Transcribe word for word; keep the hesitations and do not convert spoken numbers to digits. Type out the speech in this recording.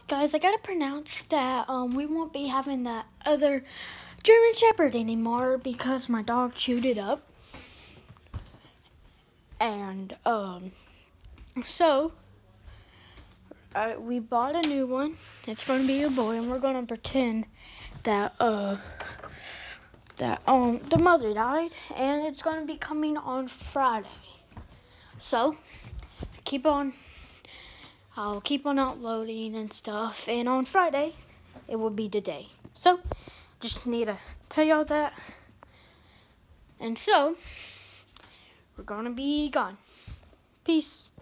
Guys, I gotta pronounce that um we won't be having that other German Shepherd anymore because my dog chewed it up. And um so uh, we bought a new one. It's gonna be a boy, and we're gonna pretend that uh that um the mother died, and it's gonna be coming on Friday. So keep on I'll keep on uploading and stuff, and on Friday it will be the day. So just need to tell y'all that. And so we're gonna be gone. Peace.